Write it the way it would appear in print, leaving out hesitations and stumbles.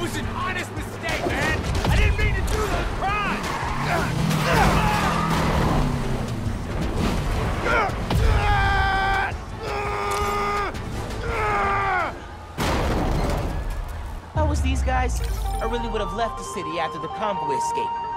was an honest mistake, man! I didn't mean to do those crimes! If I was these guys, I really would have left the city after the convoy escape.